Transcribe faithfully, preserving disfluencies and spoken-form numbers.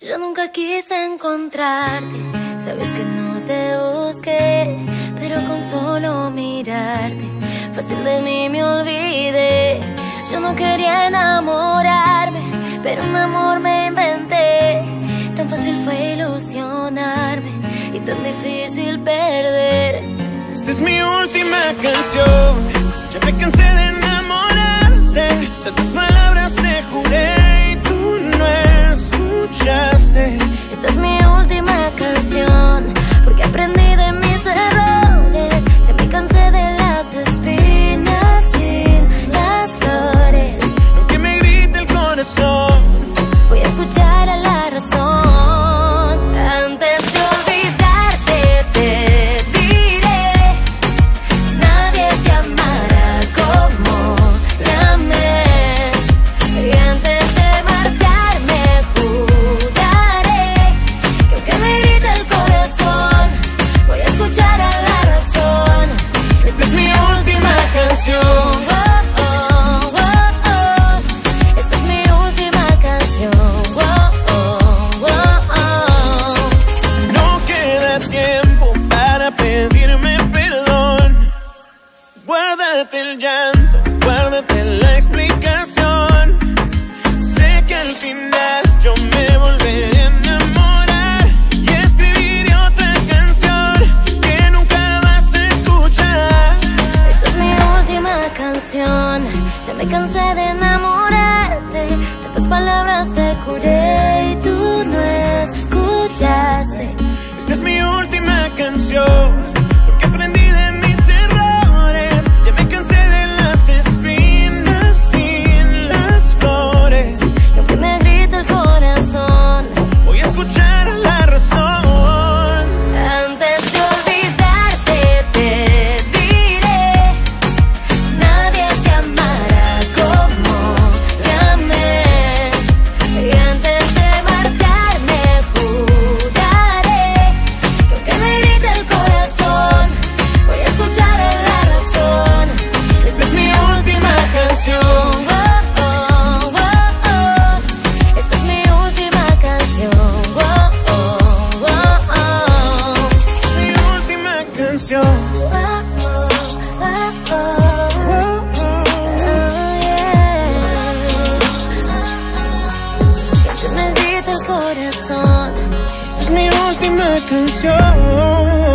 Yo nunca quise encontrarte, sabes que no te busqué, pero con solo mirarte, fácil de mí me olvidé. Yo no quería enamorarme, pero un amor me inventé. Tan fácil fue ilusionarme y tan difícil perder. Esta es mi última canción, ya me cansé de enamorarte. Tantas palabras te juré y tú no escuchaste. Esta es mi última canción, porque aprendí de mis errores. Ya me cansé de las espinas sin las flores. Aunque me grite el corazón, voy a escuchar a la razón. Antes de olvidarte te diré, nadie te amará como te amé. Y antes de marcharme juraré que aunque me grite el corazón, voy a escuchar a la razón. esta es mi última canción. Pedirme perdón, guárdate el llanto, guárdate la explicación. Sé que al final yo me volveré a enamorar y escribiré otra canción que nunca vas a escuchar. Esta es mi última canción, ya me cansé de enamorarte. Tantas palabras te juré y tú no escuchaste. Esta es mi última canción, porque aprendí de mis errores. Ya me cansé de las espinas sin las flores. Y aunque me grite el corazón, voy a escuchar a la razón. antes de olvidarte te diré, nadie te amará como te amé. Y antes de marcharme juraré que aunque me grite el corazón, voy a escuchar a la razón. Esta es mi última canción. Oh, oh, oh, oh. Esta es mi última canción. Oh, oh, oh, oh. Mi última canción. Oh, oh, oh, oh. Oh, yeah. Que aunque me grite el corazón, Es mi última canción.